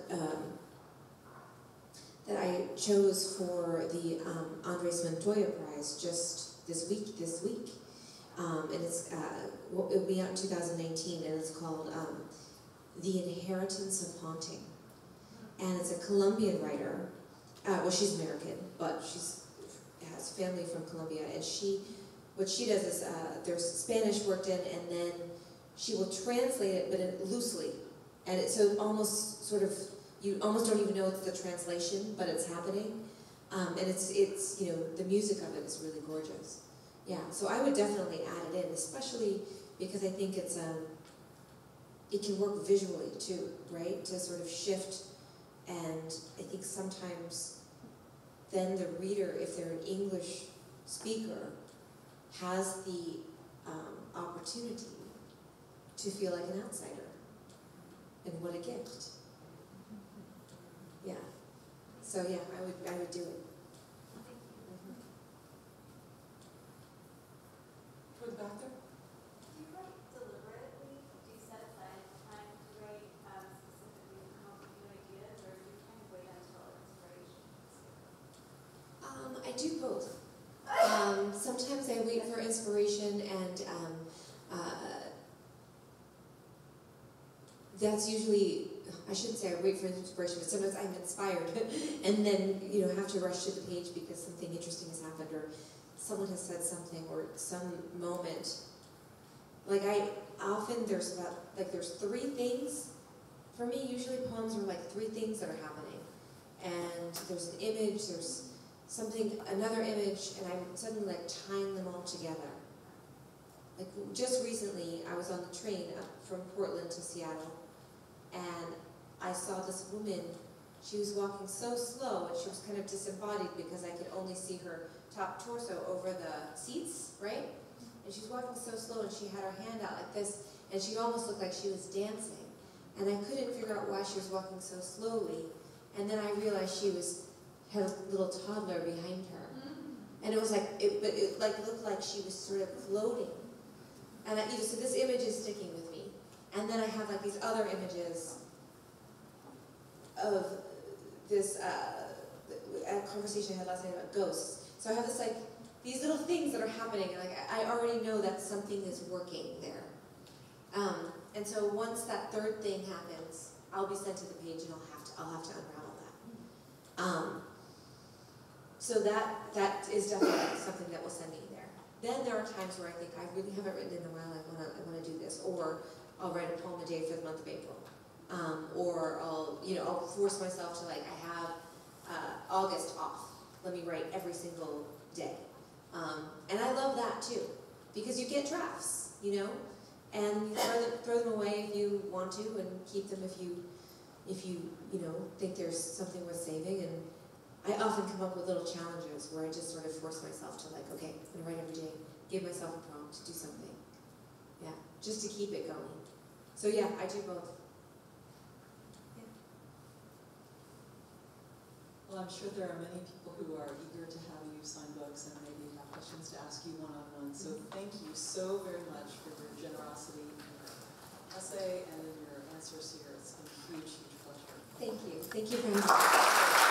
that I chose for the Andres Montoya Prize just this week. And it'll be out in 2019, and it's called The Inheritance of Haunting. And it's a Colombian writer. Well, she's American, but she has family from Colombia. And what she does is there's Spanish worked in, and then she will translate it, but loosely. And so almost sort of, you almost don't even know it's the translation, but it's happening. And it's the music of it is really gorgeous. Yeah, so I would definitely add it in, especially because I think it can work visually too, right? To sort of shift. And I think sometimes then the reader, if they're an English speaker, has the opportunity to feel like an outsider. And what a gift. Yeah. So yeah, I would do it. For the back there? Do you write deliberately? Do you set aside time to write specifically to come up with new ideas, or do you kind of wait until inspiration? I do both. Sometimes I wait for inspiration, and that's usually, I shouldn't say I wait for inspiration, but sometimes I'm inspired and then, have to rush to the page because something interesting has happened, or someone has said something, or some moment. Like there's three things. For me, usually poems are like three things that are happening. And there's an image, there's another image, and I'm suddenly like tying them all together. Like just recently, I was on the train up from Portland to Seattle, and I saw this woman. She was walking so slow, and she was kind of disembodied because I could only see her top torso over the seats, right? And she was walking so slow, and she had her hand out like this, and she almost looked like she was dancing. And I couldn't figure out why she was walking so slowly. And then I realized she had a little toddler behind her. And it was like, it looked like she was sort of floating. And so this image is sticking with me. And then I have like these other images of this a conversation I had last night about ghosts. So I have these little things that are happening, and I already know that something is working there. And so once that third thing happens, I'll be sent to the page, and I'll have to unravel that. So that is definitely something that will send me there. Then there are times where I think I really haven't written in a while. I want to do this, or I'll write a poem a day for the month of April, or I'll force myself to I have August off. Let me write every single day, and I love that too, because you get drafts, and you throw them away if you want to, and keep them if you think there's something worth saving. And I often come up with little challenges where I just sort of force myself to okay, I'm gonna write every day, give myself a prompt to do something. Yeah, just to keep it going. So yeah, I do both. Yeah. Well, I'm sure there are many people who are eager to have you sign books and maybe have questions to ask you one-on-one. So thank you so very much for your generosity essay and in your answers here. It's been a huge, huge pleasure. Thank you very much.